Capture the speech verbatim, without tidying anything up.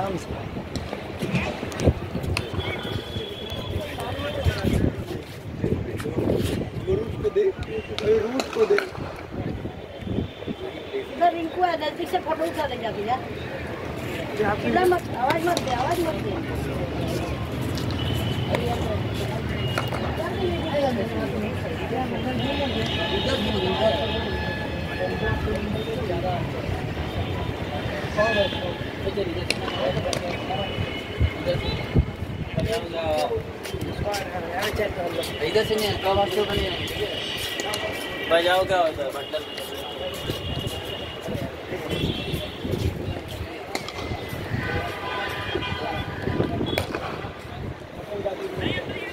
Root को दे, root को दे। इधर इनको नजदीक से फोटो उठा ले जा भैया। इधर मत आवाज मत दे, आवाज मत दे। इधर से नहीं, कब आपको बजाओ क्या होता है मतलब